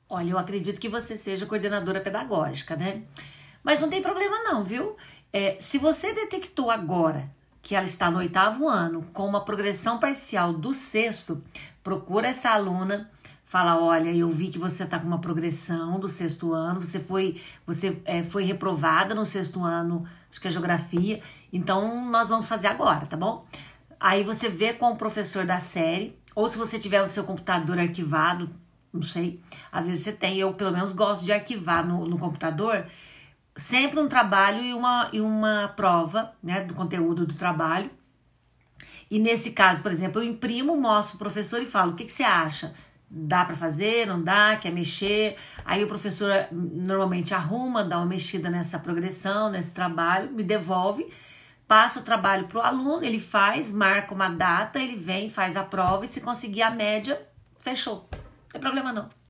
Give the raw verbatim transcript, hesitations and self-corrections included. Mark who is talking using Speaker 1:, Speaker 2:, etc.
Speaker 1: Olha, eu acredito que você seja coordenadora pedagógica, né? Mas não tem problema não, viu? É, se você detectou agora que ela está no oitavo ano com uma progressão parcial do sexto, procura essa aluna, fala, olha, eu vi que você está com uma progressão do sexto ano, você foi, você, é, foi reprovada no sexto ano, acho que é geografia, então nós vamos fazer agora, tá bom? Aí você vê com o professor da série, ou se você tiver o seu computador arquivado, não sei, às vezes você tem, eu pelo menos gosto de arquivar no, no computador, sempre um trabalho e uma, e uma prova, né, do conteúdo do trabalho. E nesse caso, por exemplo, eu imprimo, mostro o professor e falo, o que, que você acha? Dá para fazer, não dá, quer mexer? Aí o professor normalmente arruma, dá uma mexida nessa progressão, nesse trabalho, me devolve, passa o trabalho para o aluno, ele faz, marca uma data, ele vem, faz a prova e se conseguir a média, fechou. Não tem problema não.